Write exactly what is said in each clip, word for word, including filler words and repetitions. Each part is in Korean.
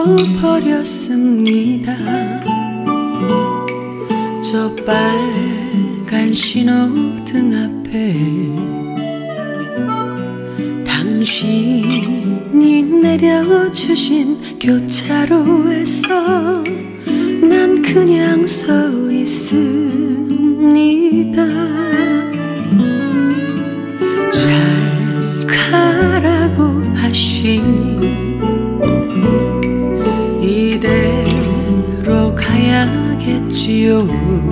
버렸습니다. 저 빨간 신호등 앞에 당신이 내려주신 교차로에서 난 그냥 서 있습니다. 잘 가라고 하시니 이대로 가야겠지요.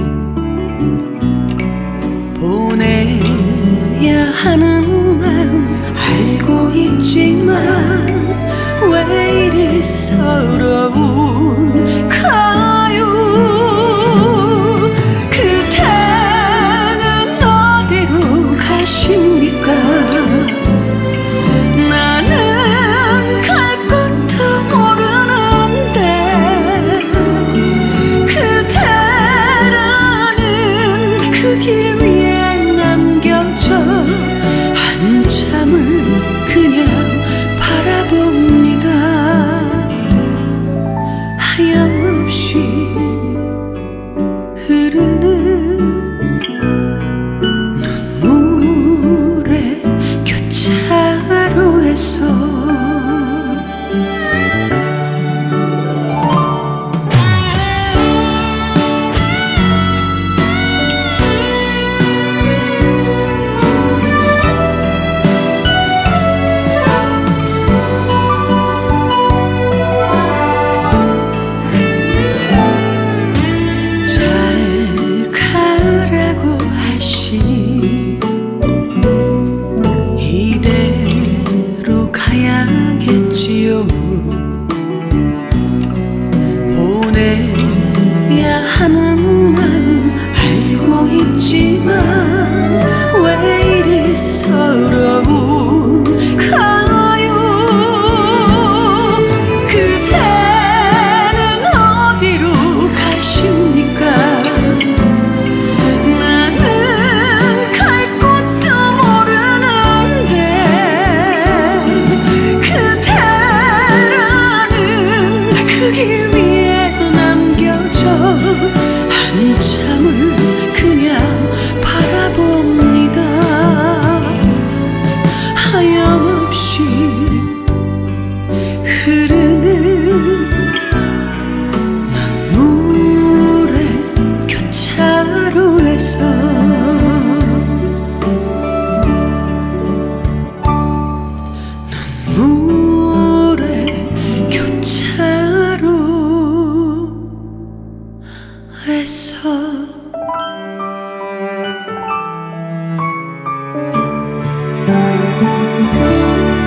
보내야 하는 마음 알고 있지만 왜 이리 서러운가요? 그대는 어디로 가십니까? 나는 갈 곳도 모르는데 그대라는 그 길 위에 남겨져 한참을 그냥 바라봅니다. 하염없이 흐르는 눈물의 교차로에서 이대로 가야겠지요. 보내야 하는 마음 알고 있지만 왜 이리 서러운가요? 그대는 어디로 가십니까? 길 위에 남겨져 한참을 그냥 바라봅니다. 하염없이 흐르는 눈물의 교차로에서 눈물의 교차로에서 Thank you.